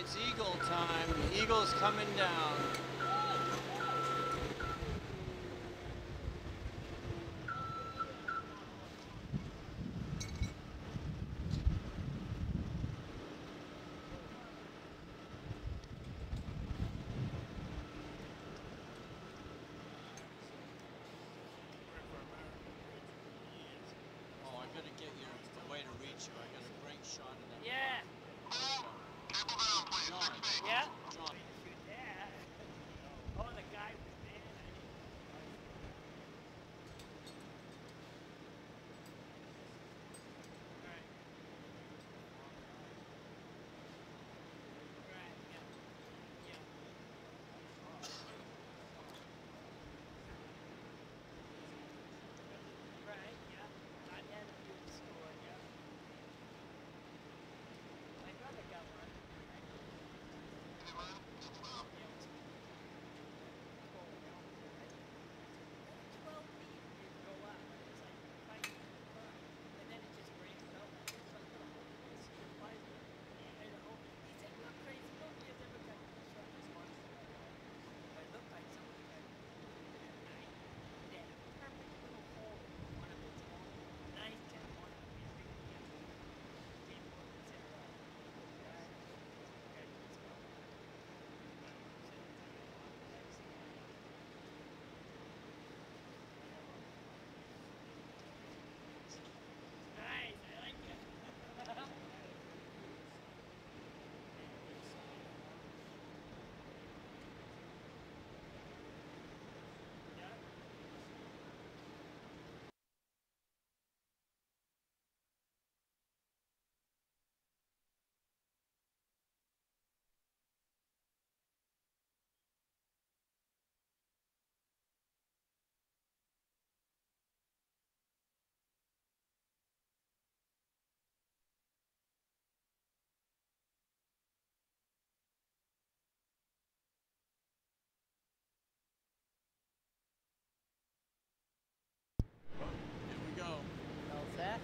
It's eagle time. The eagle's coming down. Oh, I gotta get you the way to reach you. I got a great shot of that. Yeah. John. Yeah? John. Yeah. Oh, the guy was mad. Right. Right, yeah. Yeah. Right, yeah. I had a few in the store, yeah. My brother got one. Nice, I like it. Yeah. Here we go. All set?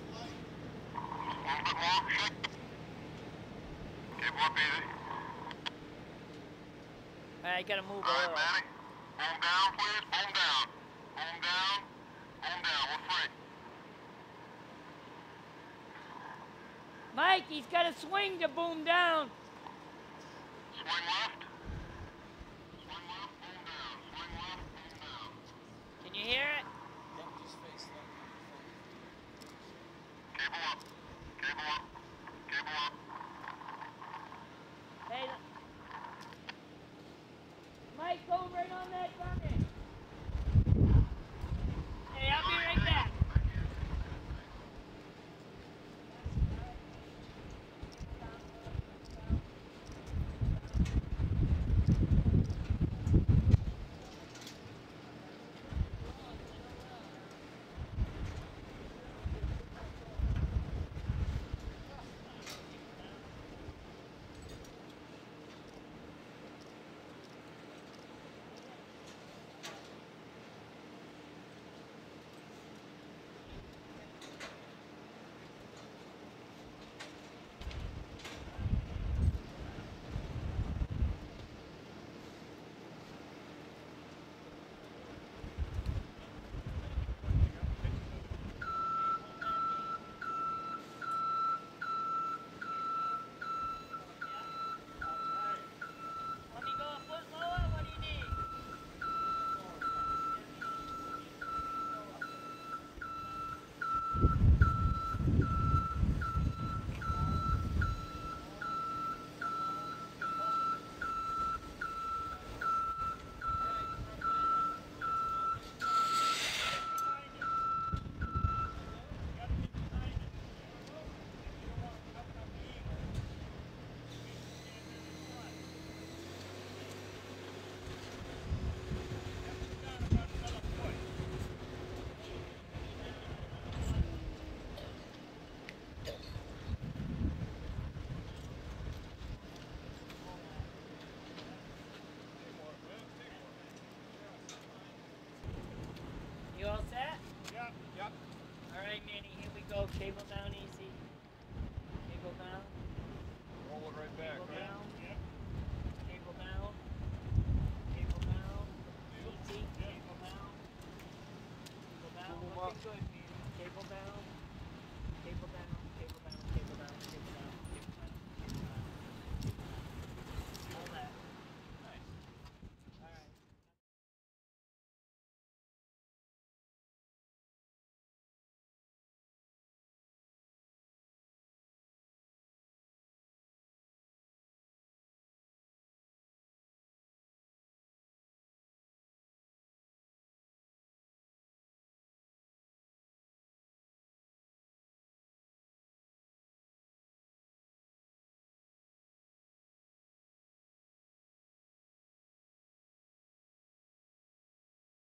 Alright, gotta move a little. Manny. Boom down, please. Boom down. Boom down. Boom down. We're free. Mike, he's got to swing to boom down. Swing left. Swing left. Boom down. Swing left. Boom down. Can you hear it? Yep, just face that. Cable up. Cable up. Cable up.